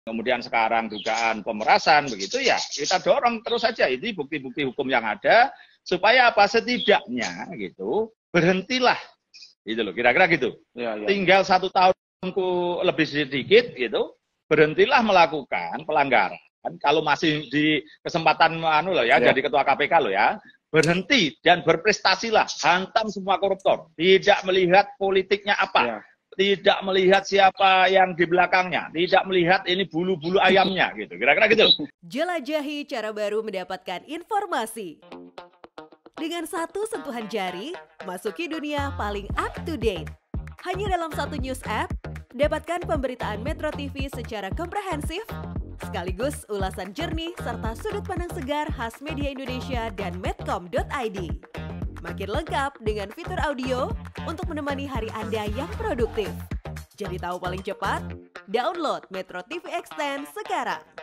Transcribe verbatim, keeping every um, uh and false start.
kemudian sekarang dugaan pemerasan begitu ya, kita dorong terus saja ini bukti-bukti hukum yang ada supaya apa setidaknya gitu berhentilah gitu loh, kira-kira gitu. Ya, ya. Tinggal satu tahunku lebih sedikit gitu, berhentilah melakukan pelanggaran. Kalau masih di kesempatan anu loh ya, ya. Jadi ketua K P K loh ya, berhenti dan berprestasilah, hantam semua koruptor, tidak melihat politiknya apa. Ya. Tidak melihat siapa yang di belakangnya, tidak melihat ini bulu-bulu ayamnya gitu. Kira-kira gitu. Jelajahi cara baru mendapatkan informasi. Dengan satu sentuhan jari, masuki dunia paling up to date. Hanya dalam satu news app, dapatkan pemberitaan Metro T V secara komprehensif, sekaligus ulasan jernih serta sudut pandang segar khas media Indonesia dan medcom dot i d. Makin lengkap dengan fitur audio untuk menemani hari Anda yang produktif. Jadi tahu paling cepat? Download Metro T V Extend sekarang.